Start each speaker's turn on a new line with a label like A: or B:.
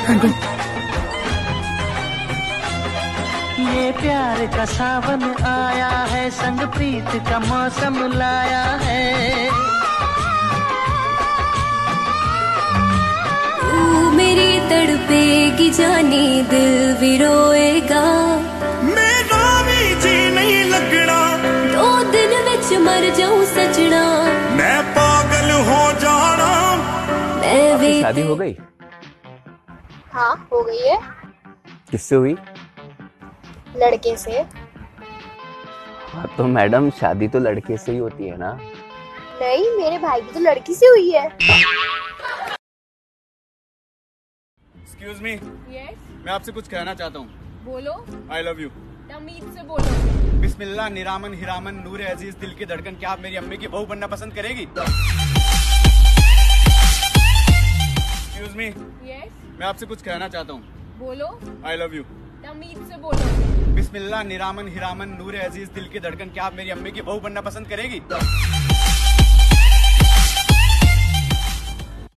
A: ये प्यार का सावन आया है, संग प्रीत का मौसम लाया है।
B: तू मेरी तड़पेगी जाने दिल भी रोएगा,
C: मेरा भी जी नहीं लगना,
B: 2 दिन विच मर जाऊं सजना,
C: मैं पागल हो जाना।
D: आपकी शादी हो गई?
E: हाँ हो गई है।
D: किससे हुई?
E: लड़के से।
D: हाँ तो मैडम शादी तो लड़के से ही होती है ना?
E: नहीं, मेरे भाई की तो लड़की से हुई है।
C: एक्सक्यूज मी, मैं आपसे कुछ कहना चाहता हूँ।
F: बोलो।
C: I love you.
F: तमीज से बोलो।
C: बिस्मिल्लाह निरामन हिरामन नूर अजीज दिल की धड़कन, क्या आप मेरी अम्मी की बहू बनना पसंद करेगी? एक्सक्यूज मी, मैं आपसे कुछ कहना चाहता हूँ।
F: बोलो।
C: I love you.
F: तमीज से बोलो।
C: बिस्मिल्लाह निरामन हिरामन नूर अजीज दिल की धड़कन, क्या आप मेरी अम्मी की बहू बनना पसंद करेगी?